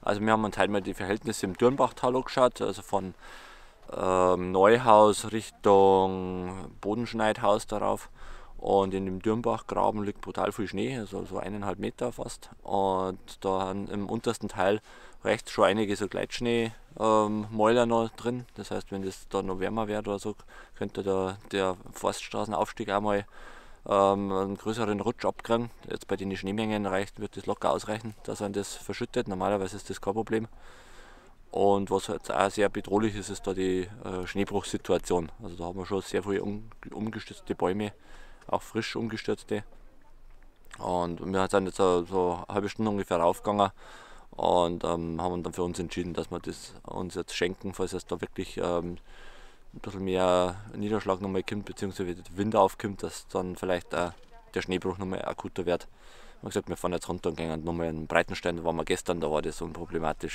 Also wir haben uns halt mal die Verhältnisse im Dürnbachtal angeschaut, also von Neuhaus Richtung Bodenschneidhaus darauf. Und in dem Dürnbachgraben liegt brutal viel Schnee, also so 1,5 Meter fast. Und da im untersten Teil rechts schon einige so Gleitschneemäuler noch drin. Das heißt, wenn das da noch wärmer wird oder so, könnte der Forststraßenaufstieg auch mal einen größeren Rutsch abkriegen. Jetzt bei den Schneemengen wird das locker ausreichen, dass man das verschüttet. Normalerweise ist das kein Problem. Und was jetzt auch sehr bedrohlich ist, ist da die Schneebruchsituation. Also da haben wir schon sehr viele umgestürzte Bäume, auch frisch umgestürzte. Und wir sind jetzt so eine halbe Stunde ungefähr raufgegangen und haben dann für uns entschieden, dass wir das uns jetzt schenken, falls es da wirklich ein bisschen mehr Niederschlag nochmal kommt, beziehungsweise der Wind aufkommt, dass dann vielleicht der Schneebruch nochmal akuter wird. Wir haben gesagt, wir fahren jetzt runter und gehen nochmal in Breitenstein, da waren wir gestern, da war das unproblematisch.